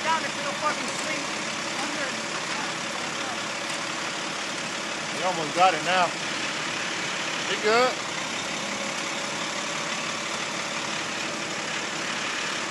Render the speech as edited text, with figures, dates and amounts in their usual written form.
down if it'll fucking swing under. He almost got it now. He good.